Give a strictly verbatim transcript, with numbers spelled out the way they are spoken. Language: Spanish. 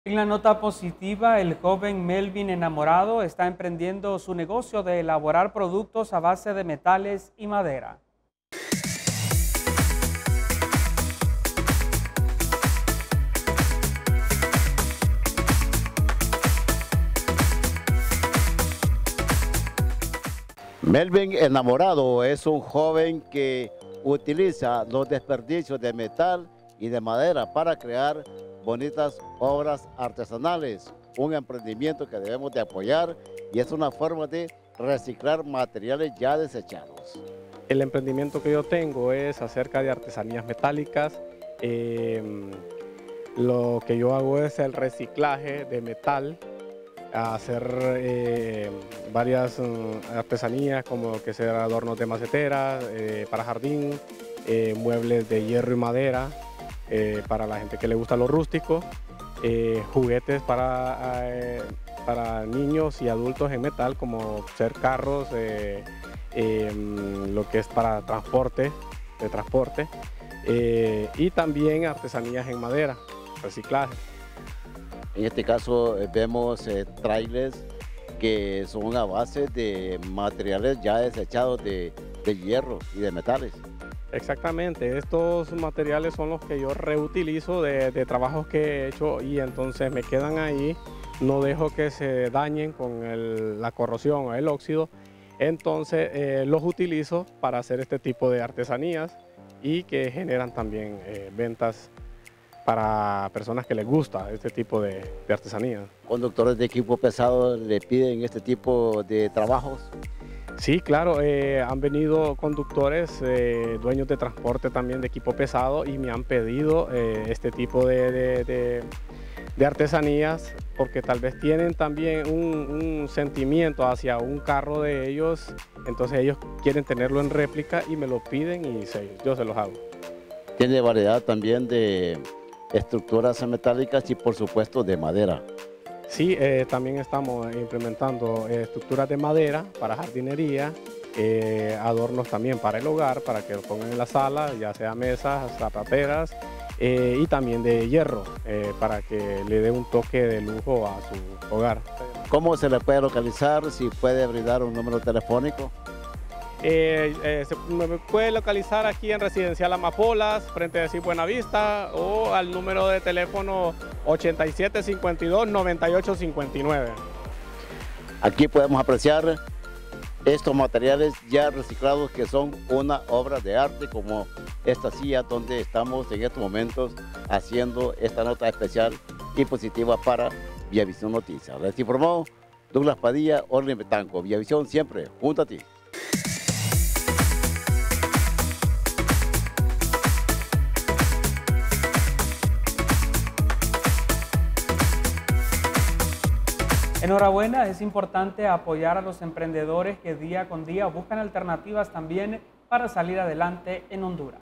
En la nota positiva, el joven Melvin Enamorado está emprendiendo su negocio de elaborar productos a base de metales y madera. Melvin Enamorado es un joven que utiliza los desperdicios de metal y de madera para crear bonitas obras artesanales, un emprendimiento que debemos de apoyar y es una forma de reciclar materiales ya desechados. El emprendimiento que yo tengo es acerca de artesanías metálicas. Eh, lo que yo hago es el reciclaje de metal, hacer eh, varias um, artesanías como que ser adornos de macetera, eh, para jardín, eh, muebles de hierro y madera, eh, para la gente que le gusta lo rústico, eh, juguetes para, eh, para niños y adultos en metal como ser carros, eh, eh, lo que es para transporte, de transporte, eh, y también artesanías en madera, reciclaje. En este caso eh, vemos eh, trailers que son a base de materiales ya desechados de, de hierro y de metales. Exactamente, estos materiales son los que yo reutilizo de, de trabajos que he hecho y entonces me quedan ahí, no dejo que se dañen con el, la corrosión o el óxido, entonces eh, los utilizo para hacer este tipo de artesanías y que generan también eh, ventas para personas que les gusta este tipo de, de artesanía. ¿Conductores de equipo pesado le piden este tipo de trabajos? Sí, claro, eh, han venido conductores, eh, dueños de transporte también de equipo pesado y me han pedido eh, este tipo de, de, de, de artesanías porque tal vez tienen también un, un sentimiento hacia un carro de ellos, entonces ellos quieren tenerlo en réplica y me lo piden y se, yo se los hago. Tiene variedad también de estructuras metálicas y por supuesto de madera. Sí, eh, también estamos implementando eh, estructuras de madera para jardinería, eh, adornos también para el hogar, para que lo pongan en la sala, ya sea mesas, zapateras, eh, y también de hierro, eh, para que le dé un toque de lujo a su hogar. ¿Cómo se le puede localizar? Si puede brindar un número telefónico. Eh, eh, se me puede localizar aquí en Residencial Amapolas, frente a Decir Buenavista, o al número de teléfono ochenta y siete cincuenta y dos noventa y ocho cincuenta y nueve. Aquí podemos apreciar estos materiales ya reciclados que son una obra de arte, como esta silla donde estamos en estos momentos haciendo esta nota especial y positiva para Viavisión Noticias. Les informó Douglas Padilla, Orly Betanco. Viavisión siempre junto a ti. Enhorabuena, es importante apoyar a los emprendedores que día con día buscan alternativas también para salir adelante en Honduras.